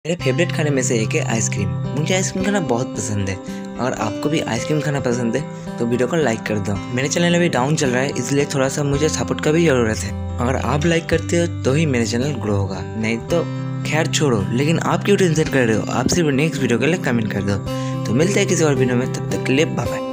मेरे फेवरेट खाने में से एक है आइसक्रीम। मुझे आइसक्रीम खाना बहुत पसंद है। अगर आपको भी आइसक्रीम खाना पसंद है तो वीडियो को लाइक कर दो। मेरे चैनल अभी डाउन चल रहा है, इसलिए थोड़ा सा मुझे सपोर्ट का भी ज़रूरत है। अगर आप लाइक करते हो तो ही मेरा चैनल ग्रो होगा, नहीं तो खैर छोड़ो। लेकिन आप क्यों टेंशन कर रहे हो, आप सिर्फ नेक्स्ट वीडियो के लिए कमेंट कर दो। तो मिलते हैं किसी और वीडियो में, तब तक के लिए बाय बाय।